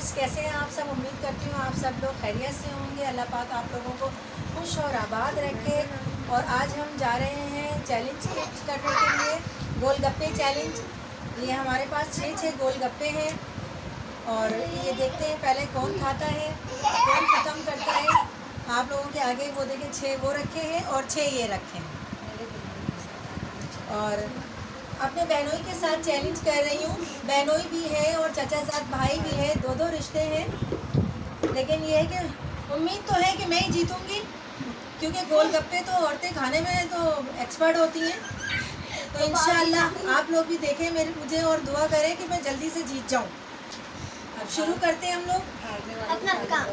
Viewers, कैसे हैं आप सब? उम्मीद करती हूँ आप सब लोग खैरियत से होंगे। अल्लाह पाक आप लोगों को खुश और आबाद रखे। और आज हम जा रहे हैं चैलेंज करने के लिए, गोलगप्पे चैलेंज। ये हमारे पास 6 गोलगप्पे हैं और ये देखते हैं पहले कौन खाता है, कौन ख़त्म करता है। आप लोगों के आगे वो देखें, 6 वो रखे हैं और 6 ये रखे हैं। और अपने बहनोई के साथ चैलेंज कर रही हूँ। बहनोई भी है और चाचा साथ भाई भी है, दो रिश्ते हैं। लेकिन ये है कि उम्मीद तो है कि मैं ही जीतूँगी, क्योंकि गोलगप्पे तो औरतें खाने में तो एक्सपर्ट होती हैं। तो इंशाअल्लाह आप लोग भी देखें मुझे और दुआ करें कि मैं जल्दी से जीत जाऊँ। अब शुरू करते हैं हम लोग अपना काम।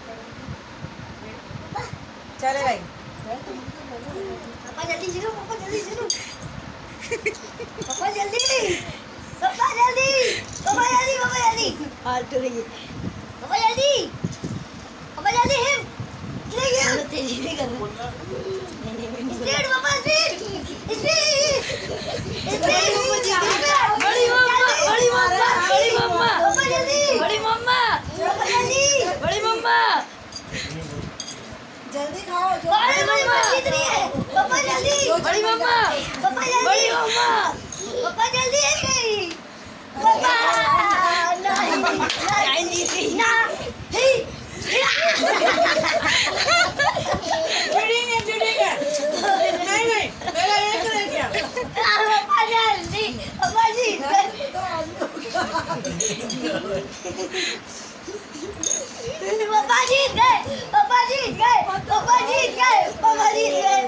चले भाई, पापा जल्दी शुरू, पापा जल्दी शुरू, पापा जल्दी, पापा जल्दी, पापा जल्दी, पापा जल्दी, हाथ तो गई, पापा जल्दी, पापा जल्दी हिम, इधर तेजी भी कर रहा है, स्पीड पापा स्पीड, स्पीड, बड़ी मम्मा, बड़ी मम्मा, बड़ी मम्मा, पापा जल्दी, बड़ी मम्मा, पापा जल्दी, बड़ी मम्मा, जल्दी खाओ। बड़ी मम्मा जीत रही है, पापा जल्दी, बड़ी मम्मा, पापा जल्दी, बड़ी मम्मा, पापा जल्दी है गई, पापा नहीं जीत रही ना, जुड़ेंगे नहीं मेरा एक रह गया। पापा जल्दी, पापा जीत गए, पापा जीत गए, पापा जीत गए, पापा जीत गए, पापा जीत गए,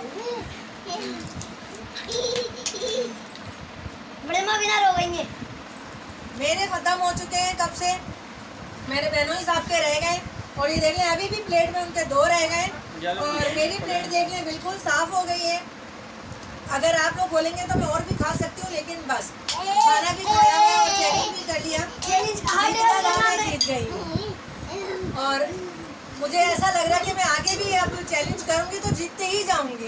बड़े माँ विनर हो गई है। मेरे खत्म हो चुके हैं कब से, मेरे बहनों ही साहब के रह गए। और ये देख लें, अभी भी प्लेट में उनके 2 रह गए और मेरी प्लेट देख लें बिल्कुल साफ हो गई है। अगर आप लोग बोलेंगे तो मैं और भी खा सकती हूँ, लेकिन बस खाना भी खाया है और चैलेंज भी कर लिया, जीत गई हूँ। और मुझे ऐसा लग रहा है कि मैं आगे भी अब चैलेंज करूँगी तो जीतते ही जाऊँगी।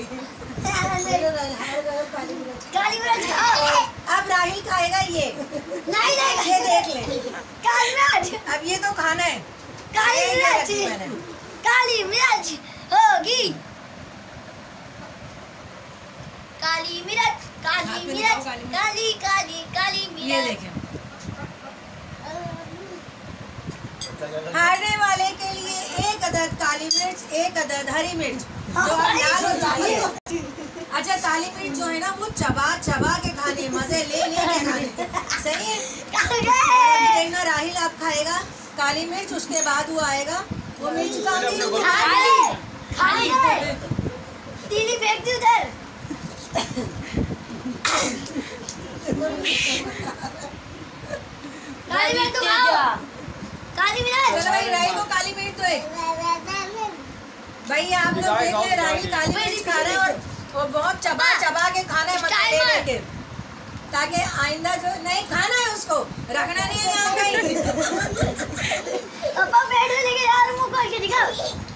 काली मिर्च खाओ। अब राहिल खाएगा ये, नहीं ये देख लें। काली मिर्च, अब ये तो खाना है। काली मिर्च, काली मिर्च होगी, काली मिर्च, काली मिर्च, काली काली काली ये मिर्च। देखें, हारने वाले के लिए 1 अदद काली मिर्च, 1 अदद हरी मिर्च, जो अब लाल हो चुकी है। अच्छा, काली मिर्च जो है ना वो चबा के खानी, मजे ले के खानी, सही है। अभी देखना राहिल आप खाएगा काली मिर्च, उसके बाद वो आएगा वो मिर्च का खाली है, तीली फेंक दी उधर। काली मिर्च तो खाओ, काली मिर्च। चलो भाई, राहिल को काली मिर्च दो एक। भाई आप लोग देख ले, राहिल काली मिर्च खा रहा है और बहुत चबा के खाना है, मसाले लेके, ताकि आइंदा जो नहीं खाना है उसको रखना नहीं है यहाँ कहीं। पापा पेट में लेके यार, मुंह खोल के दिखाओ।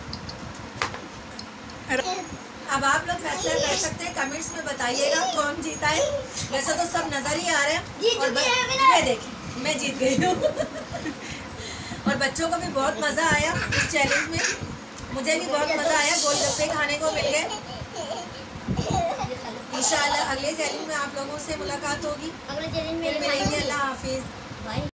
अब आप लोग फैसला कर सकते हैं, कमेंट्स में बताइएगा कौन जीता है। वैसे तो सब नजर ही आ रहे हैं और ये देखिए मैं जीत गई हूँ। और बच्चों को भी बहुत मज़ा आया इस चैलेंज में, मुझे भी बहुत मज़ा आया, गोलगप्पे खाने को मिल गए। इंशाल्लाह अगले चैलेंज में आप लोगों से मुलाकात होगी, अगले चैलेंज में मिलेंगे। अल्लाह हाफिज़।